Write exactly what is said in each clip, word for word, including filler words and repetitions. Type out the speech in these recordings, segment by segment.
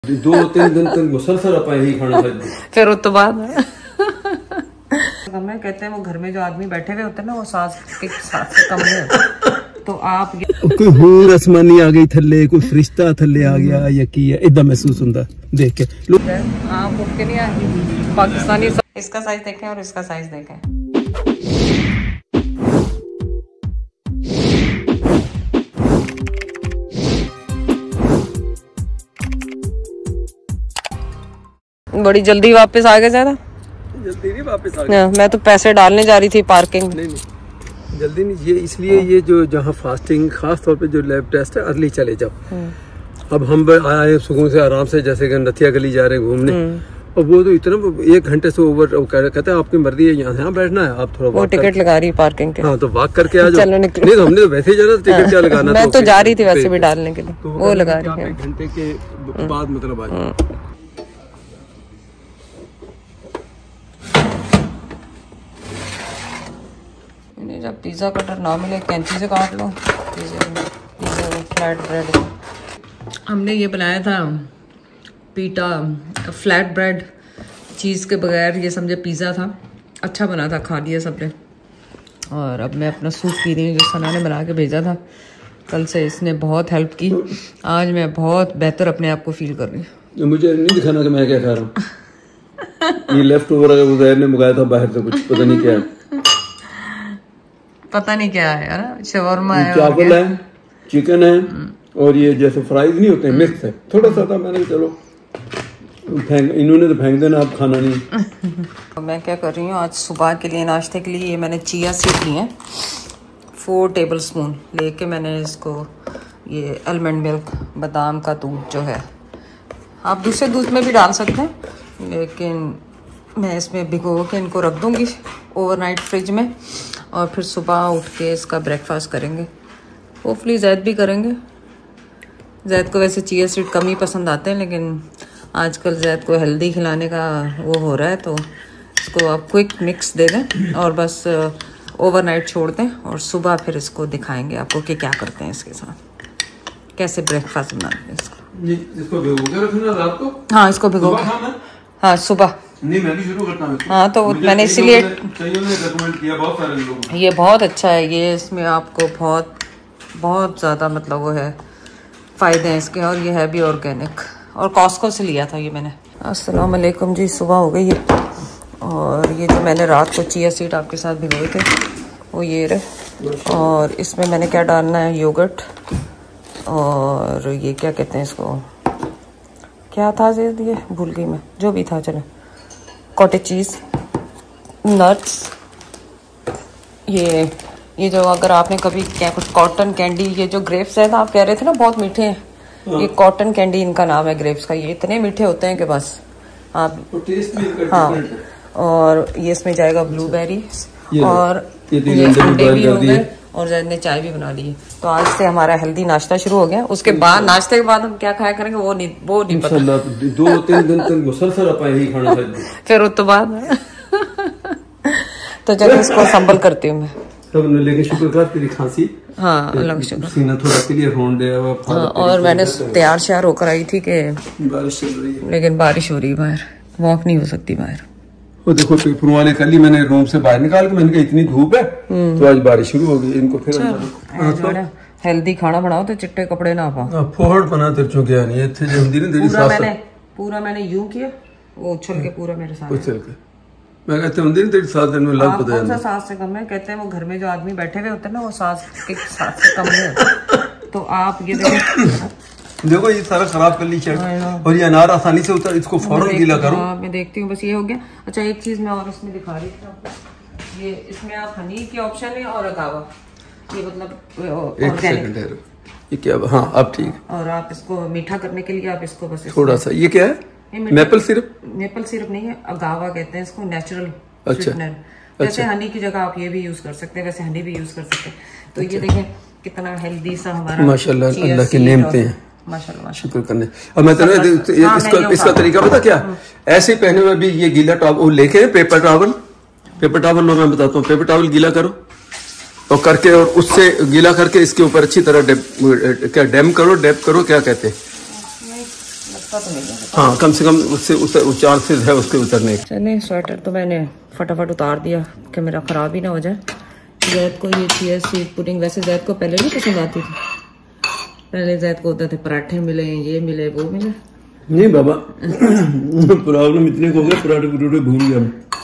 दो तीन दिन तक मुसलसल आप यही खाना खाते फिर उस तो बाद हमें कहते हैं वो घर में जो आदमी बैठे हुए होते हैं ना वो सास के सास से कम नहीं। तो आप कोई हूर आसमानी आ गई थल्ले, कोई फरिश्ता थल्ले आ गया या की है इदा महसूस होता देख के। आप उठ के नहीं आए पाकिस्तानी। इसका साइज देखें और इसका साइज देखें। बड़ी जल्दी वापस आ गए ज्यादा जल्दी नहीं वापस आ गए। मैं तो पैसे डालने जा रही थी पार्किंग। नहीं नहीं जल्दी नहीं, ये इसलिए ये जो जहाँ फास्टिंग खास तौर पे जो लैब टेस्ट है अर्ली चले जाओ। अब हम आए सुकून से आराम से, जैसे कि नथिया गली जा रहे हैं घूमने, और वो तो इतना एक घंटे से ओवर कहते हैं आपकी मर्जी है यहाँ यहाँ बैठना है, आप थोड़ा वो टिकट लगा रही पार्किंग के। हाँ तो वॉक करके आ जाओ। चलो निकलो। नहीं तो हमने तो वैसे ही जाना, टिकट क्या लगाना। मैं तो जा रही थी वैसे भी डालने के लिए, वो लगा रही है घंटे के बाद मतलब आ जाओ। जब पिज्जा कटर ना मिले कैंची से काट लो। पिज्जा फ्लैट ब्रेड हमने ये बनाया था, पीटा फ्लैट ब्रेड चीज़ के बगैर, ये समझे पिज़्ज़ा था। अच्छा बना था, खा लिया सबने। और अब मैं अपना सूप पी रही हूँ जो सना ने बना के भेजा था कल से। इसने बहुत हेल्प की। आज मैं बहुत बेहतर अपने आप को फील कर रही हूँ। मुझे नहीं दिखाना कि मैं क्या खा रहा हूँ। ये लेफ्ट ओवर उजैर ने मंगाया था बाहर से, कुछ पता नहीं क्या है। पता नहीं क्या है यार, शवरमा है, चावल है, चिकन है, और ये जैसे फ्राइज नहीं होते मिक्स है। थोड़ा सा था, मैंने चलो फेंक, इन्होंने तो फेंक देना, आप खाना नहीं। मैं क्या कर रही हूँ आज सुबह के लिए नाश्ते के लिए, ये मैंने चिया सीड ली है फोर टेबल स्पून लेके। मैंने इसको ये आलमंड मिल्क, बादाम का दूध जो है, आप दूसरे दूध में भी डाल सकते हैं, लेकिन मैं इसमें भिगो के इनको रख दूँगी ओवरनाइट फ्रिज में, और फिर सुबह उठ के इसका ब्रेकफास्ट करेंगे। होपफुली जैद भी करेंगे। जैद को वैसे चिया सीड कम ही पसंद आते हैं, लेकिन आजकल जैद को हेल्दी खिलाने का वो हो रहा है, तो इसको आप क्विक मिक्स दे दें और बस ओवरनाइट छोड़ दें, और सुबह फिर इसको दिखाएंगे आपको कि क्या करते हैं इसके साथ, कैसे ब्रेकफास्ट बनाते हैं इसको। ये इसको भिगो के रखना रात को? हाँ इसको भिगो के, हाँ सुबह। नहीं मैं भी शुरू करता हूँ। हाँ तो मैंने इसीलिए रेकमेंड किया बहुत सारे लोगों। ये बहुत अच्छा है, ये इसमें आपको बहुत बहुत ज़्यादा मतलब वो है फ़ायदे हैं इसके, और ये है भी ऑर्गेनिक, और कॉस्को से लिया था ये मैंने। अस्सलाम वालेकुम जी, सुबह हो गई है, और ये जो मैंने रात को चिया सीड आपके साथ भिगोए थे वो ये रहे, और इसमें मैंने क्या डालना है, योगर्ट, और ये क्या कहते हैं इसको, क्या था ये भूल गई मैं, जो भी था चलो, कॉटेज चीज़, नट्स, ये ये जो अगर आपने कभी क्या कुछ कॉटन कैंडी, ये जो ग्रेप्स है ना आप कह रहे थे ना बहुत मीठे हैं, ये कॉटन कैंडी इनका नाम है ग्रेप्स का। ये इतने मीठे होते हैं कि बस आप, हाँ, और ये इसमें जाएगा ब्लूबेरी, और ये अंडे भी हो गए, और जैद ने चाय भी बना ली है। तो आज से हमारा हेल्दी नाश्ता शुरू हो गया। उसके बाद नाश्ते के बाद हम क्या खाया करेंगे वो नहीं वो नहीं पता। दो तीन दिन तक मुसलसल आप यही खाना खाते फिर उस तो बाद तो जब इसको संभल करती हूँ मैं तब, लेकिन शुक्र कर तेरी खांसी, हाँ अल्लाह का शुक्र, सीना थोड़ा क्लियर होने दे। हाँ, और मैंने तैयार श्यार होकर आई थी कि बारिश चल रही है, लेकिन बारिश हो रही है बाहर, वॉक नहीं हो सकती बाहर। वो देखो पेपरों वाले कल ही मैंने रूम से बाहर निकाल के, मैंने कहा इतनी धूप है, तो आज बारिश शुरू हो गई। इनको फिर हेल्दी खाना बनाओ तो चिट्टे कपड़े ना पाओ। फोहड़ बना तेरे चो क्या नहीं है, पूरा मैंने पूरा मैंने यूं किया, वो उछल के पूरा मेरे साथ उछल के। मैं कहते हैं तेरी सास दिन में लग पता है, सास से कम है। कहते हैं वो घर में जो आदमी बैठे हुए होते हैं ना वो सास के सास से कम है। तो आप ये देखो देखो ये सारा खराब कर ली शर्ट, और ये अनार आसानी से उतर, इसको फौरन गीला करो। मैं देखती हूँ, बस ये हो गया। अच्छा एक चीज मैं और इसमें दिखा रही थी आपको, ये इसमें आप हनी के ऑप्शन है और अगावा, ये मतलब ऑर्गेनिक, ये क्या, हाँ अब ठीक। और आप इसको मीठा करने के लिए आप इसको बस थोड़ा सा, ये क्या है, मेपल सिरप? मेपल सिरप नहीं है, अगावा कहते हैं इसको, नेचुरल स्वीटनर। वैसे हनी की जगह आप ये भी यूज कर सकते हैं, वैसे हनी भी यूज कर सकते हैं। तो ये देखें कितना हेल्दी सा हमारा, माशाल्लाह अल्लाह की नेमतें हैं, माशाल्लाह शुक्र करने। और मैं तेरे इसका इसका तरीका पता क्या, ऐसे पहने हुए भी ये गीला टॉवल लेके, पेपर टॉवल, पेपर टॉवल लो, मैं बताता हूँ, पेपर टॉवल गीला करो और करके, और उससे गीला करके इसके ऊपर अच्छी तरह डेप, क्या डेम करो, डेप करो, क्या कहते हैं, तो नहीं है। हाँ कम से कम उससे उतर चांसेस है उसके उतरने के। चलिए स्वेटर तो मैंने फटाफट उतार दिया कि मेरा ख़राब ही ना हो जाए। जैद को ये चिया सीड पुडिंग, वैसे जैद को पहले नहीं पसंद आती थी, पहले जैद को होते थे पराठे मिले, ये मिले, वो मिले। नहीं बाबा प्रॉब्लम इतने को हो गया, पराठे पराठे भूल गया।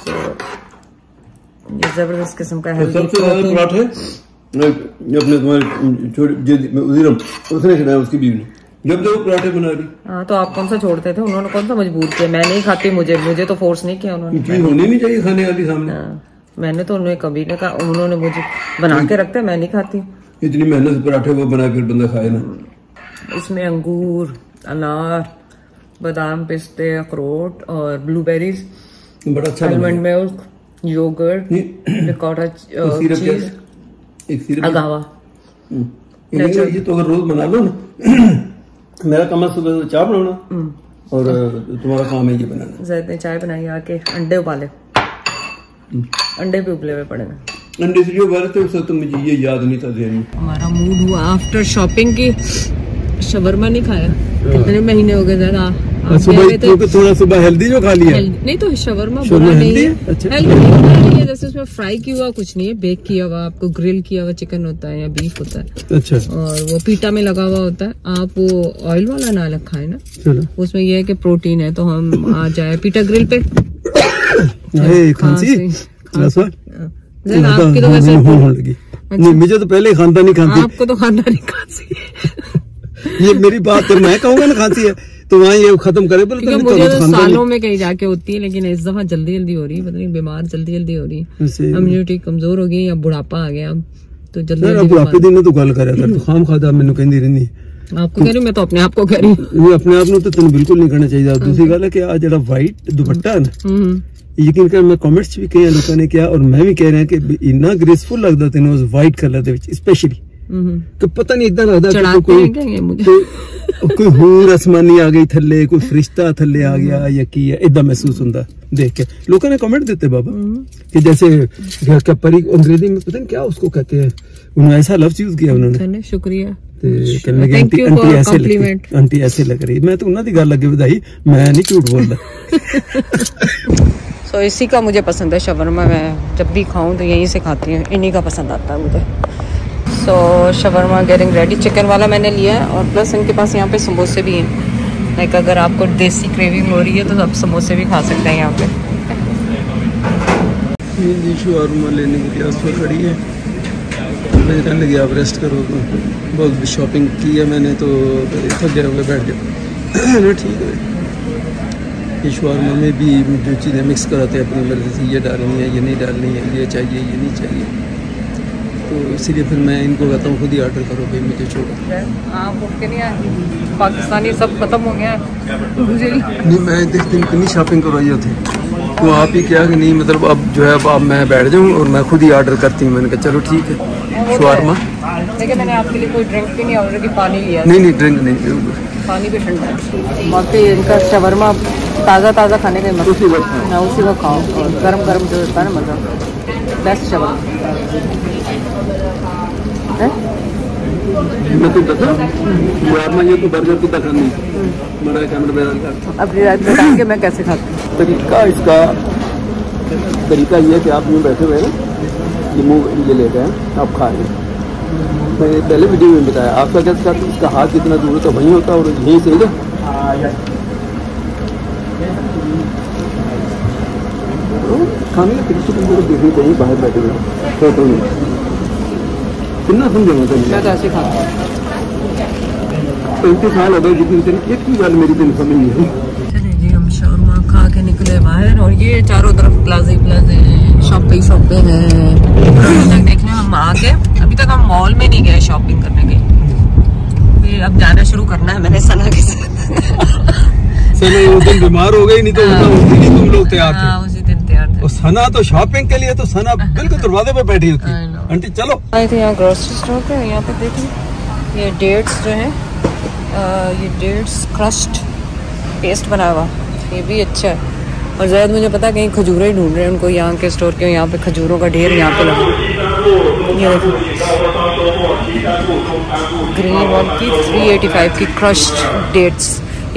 ये जबरदस्त किस्म का है। सबसे ज्यादा पराठे अपने तुम्हारे छोटे उसने खिलाया उसकी बीवी ने, जब जब पराठे बना रही। हाँ तो आप कौन सा छोड़ते थे, उन्होंने कौन सा मजबूर किया? मैं नहीं खाती, मुझे मुझे तो फोर्स नहीं किया उन्होंने। चीज होनी नहीं चाहिए खाने वाली सामने। हाँ, मैंने तो उन्हें कभी नहीं कहा, उन्होंने मुझे बना के रखते, मैं नहीं खाती। इतनी मेहनत से पराठे वो बना फिर बंदा खाए ना। इसमें अंगूर, अनार, बादाम, पिस्ते, अखरोट और ब्लूबेरीज, बड़ा अच्छा आलमंड मिल्क, योगर्ट, रिकॉर्डा चीज, अगावा। ये तो अगर रोज बना लो ना मेरा काम है सुबह चाय बनाना और तुम्हारा काम है ये बनाना। जैद ने चाय बनाई, आके अंडे उबाले, अंडे भी उबले हुए पड़े ना। अंडे से जो उबाले थे उससे तो मुझे ये याद नहीं था ध्यान में। हमारा मूड हुआ आफ्टर शॉपिंग की, शवरमा नहीं खाया कितने महीने हो गए जरा। सुबह थोड़ा सुबह हेल्दी जो खा लिया, नहीं तो शवरमा बुरा नहीं है, अच्छा हेल्दी नहीं है। जैसे उसमें फ्राई किया हुआ कुछ नहीं है, बेक किया हुआ, आपको ग्रिल किया हुआ चिकन होता है या बीफ होता है। अच्छा। और वो पीटा में लगा हुआ होता है, आप वो ऑयल वाला ना खाए ना। चलो उसमें ये है कि प्रोटीन है, तो हम आ जाए पीटा ग्रिल पे। खांसी आपकी तो वैसे नहीं, मुझे तो पहले खानदानी नहीं खांसी, आपको तो खानदानी खांसी है। ये मेरी बात है, मैं कहूँगा ना खांसी है तो वहाँ ये खत्म करे। मुझे तो सालों में कहीं जाके होती है, लेकिन इस दफा जल्दी जल्दी हो रही है, पता नहीं बीमार जल्दी जल्दी हो रही है, इम्यूनिटी कमजोर हो गई या बुढ़ापा आ गया, तो जल्दी जल्दी बुढ़ापे दिन तो गल कर तो खाम खादा मैंने कहती रहनी। आपको कह रही हूँ, मैं तो अपने आप को कह रही हूँ। अपने आप तो तेन बिल्कुल नहीं करना चाहिए। दूसरी गल है कि आज जरा व्हाइट दुपट्टा है ना, यकीन कर मैं कमेंट्स भी कई लोगों ने किया और मैं भी कह रहा कि इन्ना ग्रेसफुल लगता तेन उस व्हाइट कलर दे विच स्पेशली, तो पता नहीं इतना लगता कि कोई कोई होर आसमानी आ गई थल्ले, कोई फरिश्ता थल्ले आ गया या की है, इदा महसूस होता देख के। लोगों ने कमेंट देते बाबा कि जैसे क्या परी अंग्रेजी में पता नहीं क्या उसको कहते हैं, उन्होंने ऐसा लफ्ज यूज किया उन्होंने। शुक्रिया। आंटी ऐसे लग रही, मैं तो उन्होंने गल अगे बधाई, मैं नहीं झूठ बोलता। सो इसी का मुझे पसंद है शवरमा, मैं जब भी खाऊं तो यहीं से खाती हूँ, इन्हीं का पसंद आता है मुझे। So shawarma getting ready, chicken वाला मैंने लिया है और प्लस इनके पास यहाँ पे समोसे भी हैं। लाइक अगर आपको देसी क्रेविंग हो रही है तो आप समोसे भी खा सकते हैं यहाँ पे। ये शवरमा लेने के लिए उस पर खड़ी है, मैं कहने लगी आप रेस्ट करो, तो बहुत शॉपिंग की है मैंने तो थक गया हुआ बैठ गया। ठीक है, ये शवरमा में भी जो चीज़ें मिक्स कराते हैं अपनी मर्जी से, ये डालनी है ये नहीं डालनी है, ये चाहिए ये नहीं चाहिए, तो इसीलिए फिर मैं इनको कहता हूँ खुद ही ऑर्डर करो भाई, मुझे छोड़ो। आप के नहीं आए पाकिस्तानी सब खत्म हो गया मुझे नहीं, मैं देख दिन कितनी शॉपिंग करवाई होती, तो आप ही क्या कि नहीं मतलब अब जो है अब मैं बैठ जाऊँ और मैं खुद ही ऑर्डर करती हूँ। मैंने कहा चलो ठीक है शवरमा, लेकिन मैंने आपके लिए कोई ड्रिंक भी नहीं, ऑलरेडी पानी लिया। नहीं नहीं ड्रिंक नहीं, पानी भी ठंडा है। बाकी इनका शवरमा ताज़ा ताज़ा खाने का मजा, उसी वक्त ना उसी वक्त खाओ, और गरम गरम जो होता है ना मज़ा, बेस्ट शवरमा है। मैं तो बता शवरमा ये तो बर्गर की तरह नहीं, बड़ा कैमरा अब बता के मैं कैसे खाती हूँ। तरीका इसका तरीका ये है कि आप यूँ बैठे हुए ना, ये मुँह ये लेते हैं आप खा रहे हैं। मैंने पहले वीडियो में बताया आपका कैसे करते, इसका हाथ जितना दूर होता वहीं होता और यहीं से ना खाने का तरीके को देखने चाहिए। बाहर बैठे हुए फोटो में कितना समझेंगे तो मैं कैसे खाता हूँ, पैंतीस साल हो गए जितनी दिन एक भी बार मेरी दिन समझ नहीं है। चलिए जी हम शवरमा खा के निकले बाहर, और ये चारों तरफ प्लाजे प्लाजे हैं, शॉपिंग शॉपिंग है देखने हम आ गए। अभी तक हम मॉल में नहीं गए शॉपिंग करने के, फिर अब जाना शुरू करना है मैंने सना के साथ। सना उस दिन बीमार हो गई, नहीं तो उस दिन ही तुम लोग तैयार थे। हाँ, उसी दिन तैयार थे। और सना तो शॉपिंग के लिए तो सना बिल्कुल दरवाजे पे बैठी होती है, आंटी चलो। आए थे यहाँ ग्रोसरी स्टोर पे, यहाँ पे देखिए ये डेट्स जो है, ये डेट्स क्रस्ट पेस्ट बना हुआ, ये भी अच्छा है। और ज़्यादा मुझे पता कहीं खजूरें ही ढूंढ रहे हैं उनको, यहाँ के स्टोर के यहाँ पे खजूरों का ढेर यहाँ पे लगा। ये ग्रीन वन की थ्री एटी फाइव की क्रश्ड डेट्स,